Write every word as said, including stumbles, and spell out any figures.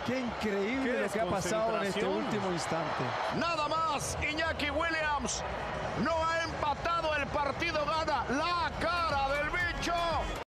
Qué increíble Qué lo que ha pasado en este desconcentración. último instante. Nada más, Iñaki Williams no ha empatado el partido, gana la